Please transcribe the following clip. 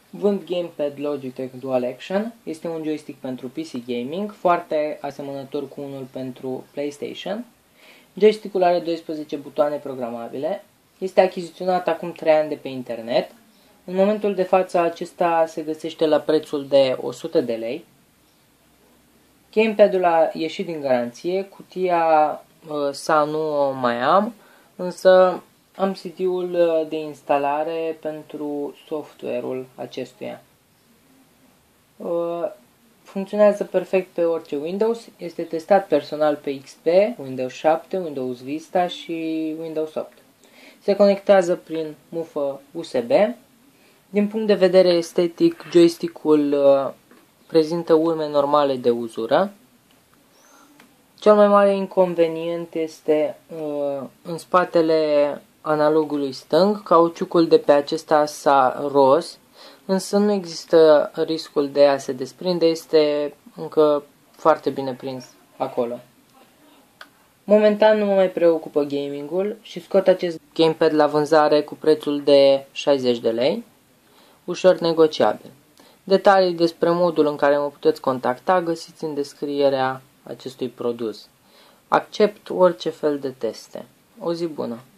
Vând gamepad Logitech Dual Action. Este un joystick pentru PC gaming, foarte asemănător cu unul pentru PlayStation. Joystickul are 12 butoane programabile. Este achiziționat acum 3 ani de pe internet. În momentul de față acesta se găsește la prețul de 100 de lei. Gamepadul a ieșit din garanție, cutia sa nu o mai am, însă am CD-ul de instalare pentru software-ul acestuia. Funcționează perfect pe orice Windows, este testat personal pe XP, Windows 7, Windows Vista și Windows 8. Se conectează prin mufă USB. Din punct de vedere estetic, joystick-ul prezintă urme normale de uzură. Cel mai mare inconvenient este în spatele analogului stâng, cauciucul de pe acesta s-a ros, însă nu există riscul de a se desprinde, este încă foarte bine prins acolo. Momentan nu mă mai preocupă gamingul și scot acest gamepad la vânzare cu prețul de 60 de lei, ușor negociabil. Detalii despre modul în care mă puteți contacta găsiți în descrierea acestui produs. Accept orice fel de teste. O zi bună!